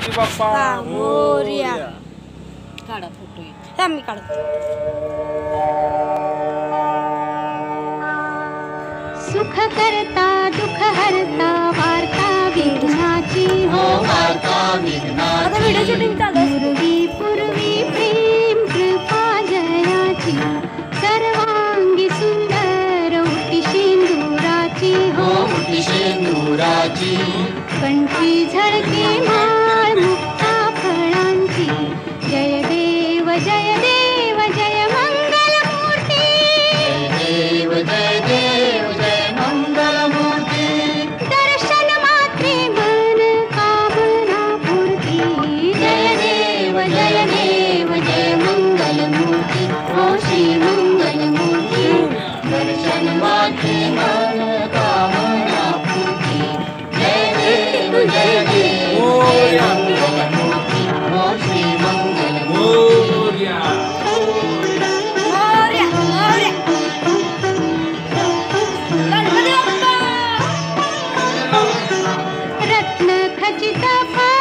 गणपती बाप्पा मोरया. काढा फोटो हा मी काढतो. सुख करता दुख हरता वार्ता विघ्नाची हो वार्ता विघ्नाची. आता व्हिडिओ शूटिंग चालू आहे. पूर्वी पूर्वी प्रेम कृपा जयाची सर्वांगी सुंदर उटी शेंदुराची हो मोठी शेंदुराची. कंठी झळके माळ मुक्ता फळांची जय देव जय देव जय मंगल मूर्ती. जय देव जय मंगल मूर्ती. दर्शन मात्रे मन कामना पूर्ती. जय देव जय मंगल मूर्ती हो श्री मंगल मूर्ती. दर्शन मात्रे मन कामना पूर्ती. जय देव जय मंगल मूर्ती हो श्री मंगल मूर्ती. मोरया. मोरया, मोरया. गणपती बाप्पा. रत्न खचित